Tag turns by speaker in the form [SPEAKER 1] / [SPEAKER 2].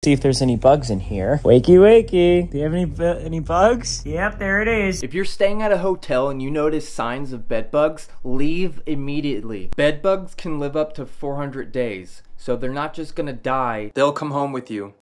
[SPEAKER 1] see if there's any bugs in here. Wakey, wakey. Do you have any bugs? Yep, there it is. If you're staying at a hotel and you notice signs of bed bugs, leave immediately. Bed bugs can live up to 400 days, so they're not just gonna die, they'll come home with you.